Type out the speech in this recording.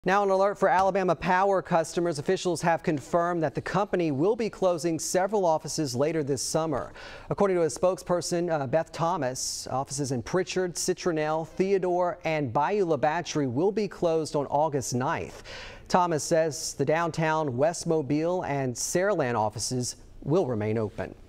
Now, an alert for Alabama Power customers. Officials have confirmed that the company will be closing several offices later this summer. According to a spokesperson, Beth Thomas, offices in Prichard, Citronelle, Theodore, and Bayou Batre will be closed on August 9th. Thomas says the downtown West Mobile and Saraland offices will remain open.